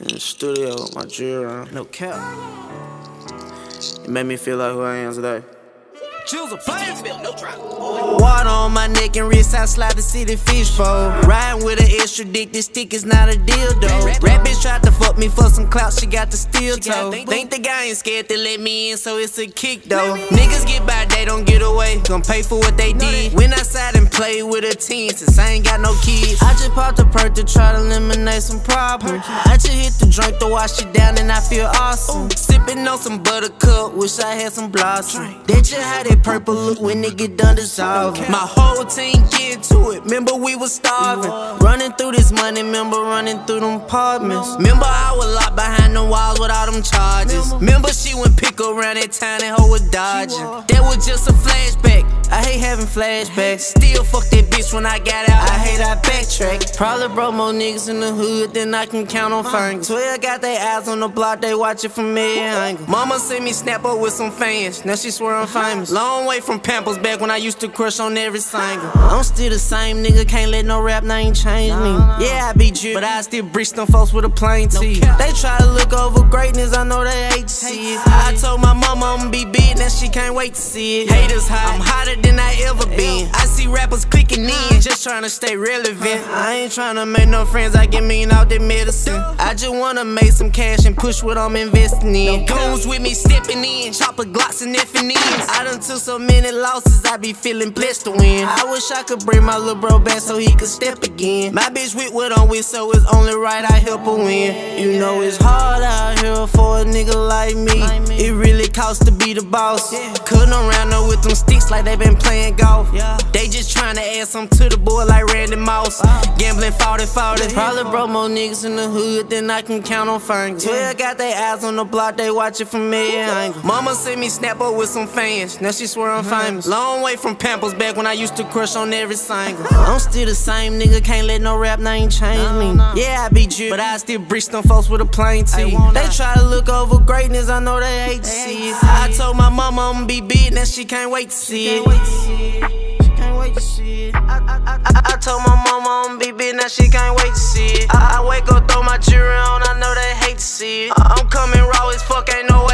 In the studio with my jewelry on. No cap. It made me feel like who I am today. Choose a place, no drop. Water on my neck and wrist, I slide to see the fishbowl. Riding with an extra dick, this stick is not a dildo. Rap bitch tried to fuck me for some clout, she got the steel toe. Think the guy ain't scared to let me in, so it's a kick though. Niggas get by, they don't get away, gon' pay for what they did. Went outside and played with a teen, since I ain't got no kids. I just popped a perk to try to eliminate some problems. I just hit the drink to wash it down and I feel awesome. Sippin' on some buttercup, wish I had some blossom. That just how that purple look when it get done dissolving. My whole team get to it, remember we was starving. Running through this money, remember running through them apartments. Remember I was locked behind the walls with all them charges. Remember she went pick around that town and hoe was dodging. That was just a flashback, I hate having flashbacks. Still fuck that bitch when I got out, I hate I backtrack. Probably broke more niggas in the hood than I can count on fingers. 12 got their eyes on the block, they watch it from every angle. Mama seen me snap up with some fans, now she swear I'm famous. Long way from Pampers back when I used to crush on every single. I'm still the same nigga, can't let no rap name change me. Yeah, I be drip, but I still breach them folks with a plain tee. They try to look over greatness, I know they hate to see it. I told my mama I'ma be big, now she can't wait to see it. Haters hot, I'm hotter than I ever been. I see rappers clicking in, just trying to stay relevant. I ain't trying to make no friends, I get mean out that medicine. I just wanna make some cash and push what I'm investing in. Goons with me stepping in, chopper Glocks and FNEs. I done took so many losses, I be feeling blessed to win. I wish I could bring my little bro back so he could step again. My bitch with what I'm with, so it's only right I help her win. You know it's hard out here for a nigga like me. It really costs to be the boss. Cutting around her with them sticks like they been playing golf. They just trying to add something to the board like Randy Moss. Gambling 40-40. Probably broke more niggas in the hood than I can count on fingers. 12 got their eyes on the block, they watch it from every angle. Mama seen me snap up with some fans, now she swear I'm famous. Long way from Pampers back when I used to crush on every single. I'm still the same nigga, can't let no rap name change me. Yeah, I be drip, but I still breach them folks with a plain tee. They try to look over greatness, I know they hate to see it. I told my mama I'ma be big, now she can't wait to see it. I told my mama I'ma be big, now she can't wait to see it. I wake up, throw my jewelry on, I know they hate to see it. I'm coming raw as fuck, ain't no way